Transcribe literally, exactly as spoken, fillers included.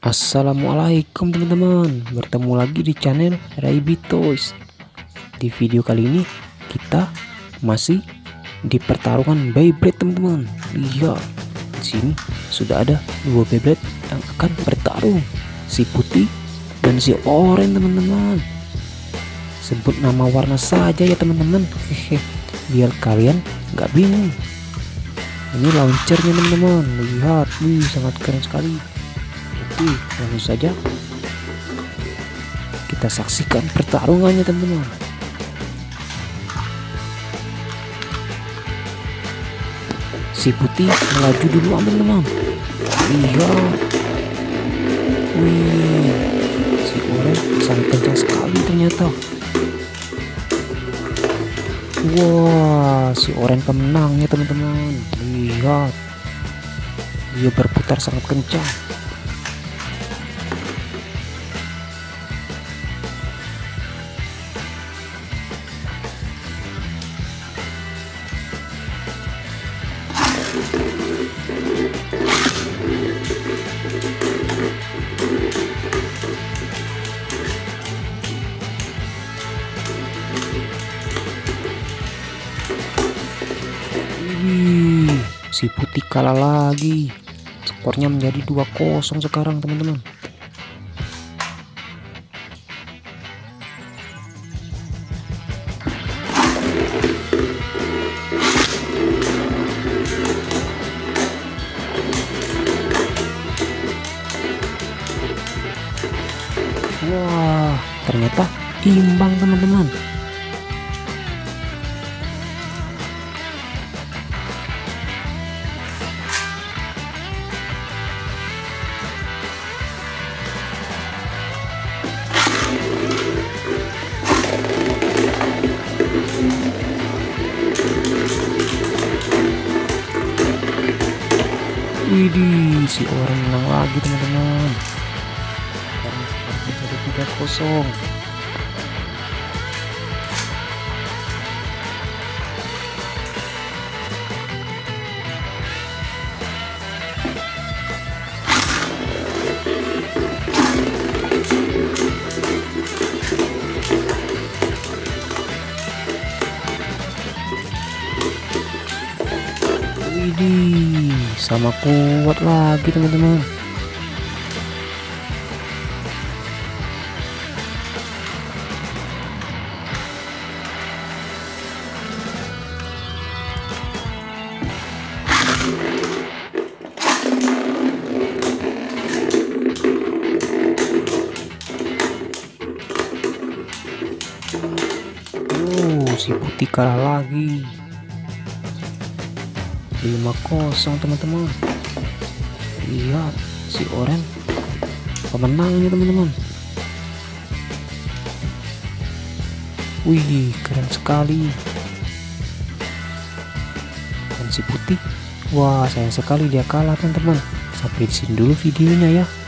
Assalamualaikum teman-teman, bertemu lagi di channel Raiby Toys. Di video kali ini kita masih di pertarungan Beyblade teman-teman. Lihat, di sini sudah ada dua Beyblade yang akan bertarung, si putih dan si oranye teman-teman. Sebut nama warna saja ya teman-teman, hehe, biar kalian nggak bingung. Ini launchernya teman-teman, lihat, wih sangat keren sekali. Oke, langsung saja kita saksikan pertarungannya teman-teman. Si putih melaju duluan teman-teman. Lihat, wih, si oranye sangat kencang sekali ternyata. Wah, si oranye pemenangnya teman-teman. Lihat, dia berputar sangat kencang. Wih, si putih kalah lagi. Skornya menjadi dua kosong sekarang teman-teman. Wah, ternyata imbang teman-teman. Widih, si orang menang lagi teman-teman. Sekarang jadi tiga kosong. Widih, sama kuat lagi teman-teman. Oh, si putih kalah lagi. lima kosong teman-teman. Lihat, si oranye pemenangnya teman-teman. Wih, keren sekali. Dan si putih, wah sayang sekali dia kalah teman-teman. Sampai di sini dulu videonya ya.